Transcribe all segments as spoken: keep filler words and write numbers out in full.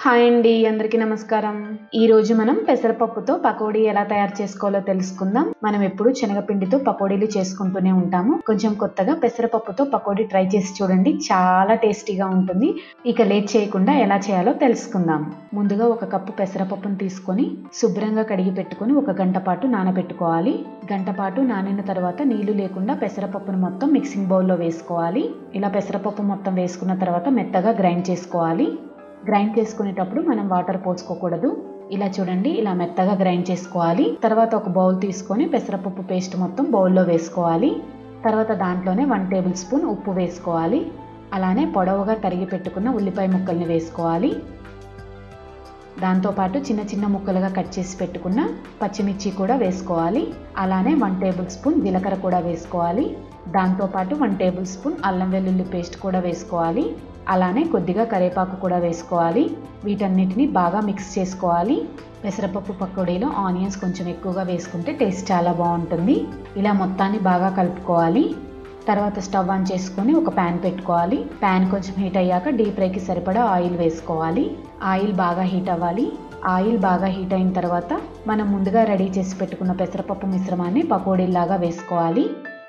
Hi అండి, అందరికీ నమస్కారం. ఈ రోజు మనం పెసరపప్పుతో పకోడీ ఎలా తయారు చేసుకోవాలో తెలుసుకుందాం. మనం ఎప్పుడు శనగపిండితో పకోడీలు చేసుకుంటూనే ఉంటాము. కొంచెం కొత్తగా పెసరపప్పుతో పకోడీ ట్రై చేసి చూడండి, చాలా టేస్టీగా ఉంటుంది. ఇక లేట్ చేయకుండా ఎలా చేయాలో తెలుసుకుందాం. ముందుగా ఒక కప్పు పెసరపప్పును తీసుకొని శుభ్రంగా కడిగి పెట్టుకొని ఒక గంట పాటు నానబెట్టుకోవాలి. గంట పాటు నానిన తర్వాత నీళ్లు లేకుండా పెసరపప్పును మొత్తం మిక్సింగ్ బౌల్లో వేసుకోవాలి. ఇలా పెసరపప్పు మొత్తం వేసుకున్న తర్వాత మెత్తగా గ్రైండ్ చేసుకోవాలి. గ్రైండ్ చేసుకునేటప్పుడు మనం వాటర్ పోసుకోకూడదు. ఇలా చూడండి, ఇలా మెత్తగా గ్రైండ్ చేసుకోవాలి. తర్వాత ఒక బౌల్ తీసుకొని పెసరపప్పు పేస్ట్ మొత్తం బౌల్లో వేసుకోవాలి. తర్వాత దాంట్లోనే వన్ టేబుల్ స్పూన్ ఉప్పు వేసుకోవాలి. అలానే పొడవుగా తరిగి పెట్టుకున్న ఉల్లిపాయ ముక్కల్ని వేసుకోవాలి. దాంతోపాటు చిన్న చిన్న ముక్కలుగా కట్ చేసి పెట్టుకున్న పచ్చిమిర్చి కూడా వేసుకోవాలి. అలానే వన్ టేబుల్ స్పూన్ జీలకర్ర కూడా వేసుకోవాలి. దాంతోపాటు వన్ టేబుల్ స్పూన్ అల్లం వెల్లుల్లి పేస్ట్ కూడా వేసుకోవాలి. అలానే కొద్దిగా కరివేపాకు కూడా వేసుకోవాలి. వీటన్నిటిని బాగా మిక్స్ చేసుకోవాలి. పెసరపప్పు పకోడీలో ఆనియన్స్ కొంచెం ఎక్కువగా వేసుకుంటే టేస్ట్ చాలా బాగుంటుంది. ఇలా మొత్తాన్ని బాగా కలుపుకోవాలి. తర్వాత స్టవ్ ఆన్ చేసుకొని ఒక ప్యాన్ పెట్టుకోవాలి. ప్యాన్ కొంచెం హీట్ అయ్యాక డీప్ ఫ్రైకి సరిపడా ఆయిల్ వేసుకోవాలి. ఆయిల్ బాగా హీట్ అవ్వాలి. ఆయిల్ బాగా హీట్ అయిన తర్వాత మనం ముందుగా రెడీ చేసి పెట్టుకున్న పెసరపప్పు మిశ్రమాన్ని పకోడీలాగా వేసుకోవాలి.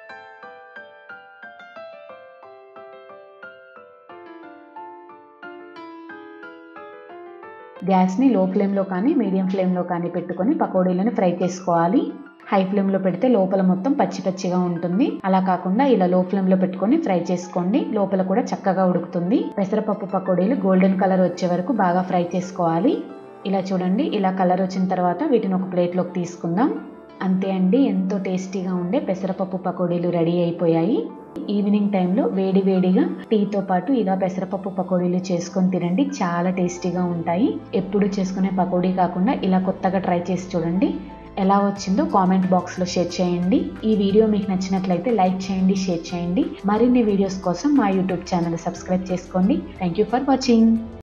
గ్యాస్ని లో ఫ్లేమ్లో కానీ మీడియం ఫ్లేమ్లో కానీ పెట్టుకొని పకోడీలను ఫ్రై చేసుకోవాలి. హై ఫ్లేమ్లో పెడితే లోపల మొత్తం పచ్చి పచ్చిగా ఉంటుంది. అలా కాకుండా ఇలా లో ఫ్లేమ్లో పెట్టుకొని ఫ్రై చేసుకోండి. లోపల కూడా చక్కగా ఉడుకుతుంది. పెసరపప్పు పకోడీలు గోల్డెన్ కలర్ వచ్చే వరకు బాగా ఫ్రై చేసుకోవాలి. ఇలా చూడండి, ఇలా కలర్ వచ్చిన తర్వాత వీటిని ఒక ప్లేట్లోకి తీసుకుందాం. అంతే అండి, ఎంతో టేస్టీగా ఉండే పెసరపప్పు పకోడీలు రెడీ అయిపోయాయి. ఈవినింగ్ టైంలో వేడి వేడిగా టీతో పాటు ఇలా పెసరపప్పు పకోడీలు చేసుకొని తినండి, చాలా టేస్టీగా ఉంటాయి. ఎప్పుడు చేసుకునే పకోడీ కాకుండా ఇలా కొత్తగా ట్రై చేసి చూడండి. ఎలా వచ్చిందో కామెంట్ బాక్స్లో షేర్ చేయండి. ఈ వీడియో మీకు నచ్చినట్లయితే లైక్ చేయండి, షేర్ చేయండి. మరిన్ని వీడియోస్ కోసం మా యూట్యూబ్ ఛానల్ సబ్స్క్రైబ్ చేసుకోండి. Thank you for watching.